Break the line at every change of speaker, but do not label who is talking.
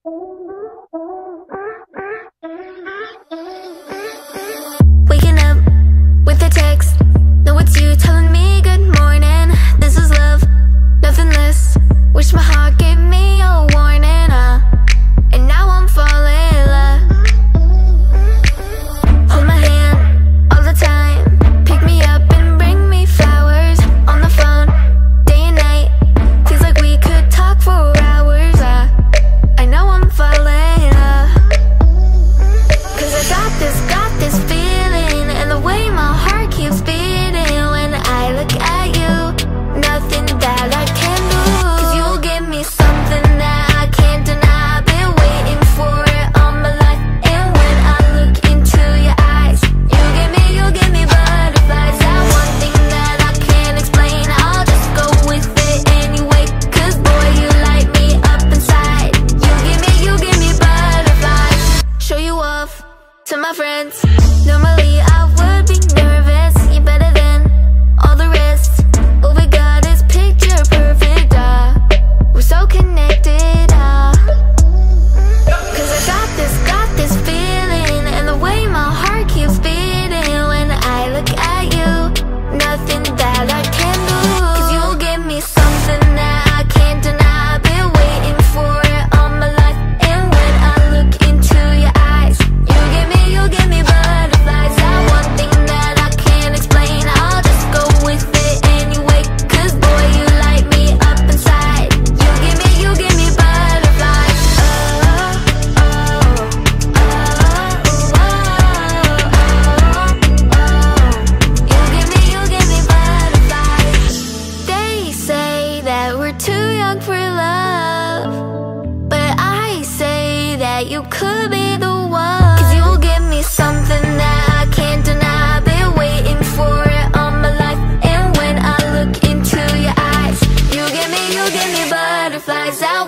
Waking up with a text. No, it's you telling me good morning. This is love, nothing less. Wish my heart gave me a warning, and now I'm falling in love. Hold my hand all the time. Pick me up and bring me flowers. On the phone, day and night. Feels like we could talk for hours. I know I'm falling in love. 'Cause I got this feeling, and the way my heart keeps beating when I look at you. Nothing that I can do, 'cause you'll give me something that I can't deny. Been waiting for it all my life, and when I look into your eyes, you give me butterflies. That one thing that I can't explain, I'll just go with it anyway. 'Cause boy, you light me up inside. You give me butterflies. Show you off to my friends. Normally I would be nervous. You're better than all the rest. What we got is picture perfect. We're so connected. 'Cause I got this feeling, and the way my heart keeps beating when I look at you. Nothing that I can do, 'cause you'll give me something that I can't deny. Been waiting for it all my life, and when I look into your eyes, you give me butterflies. That one thing that I can't explain, I'll just go with it anyway. 'Cause boy, you light me up inside. You give me butterflies. You give me butterflies. They say that we're too young for love, but I say that you could be the one. 'Cause you'll give me something that I can't deny. Been waiting for it all my life, and when I look into your eyes, you give me butterflies. That